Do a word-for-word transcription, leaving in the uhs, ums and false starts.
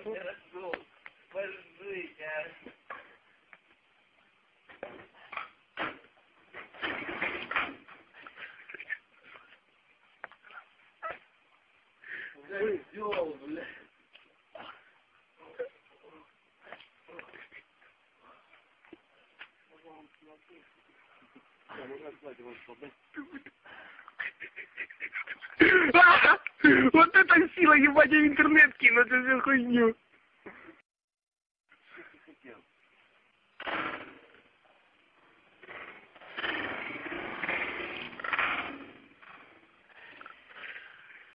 Хорошо. Пожить, а. Козёл, бля. Вот это сила, ебать, я в интернет кину эту всю хуйню.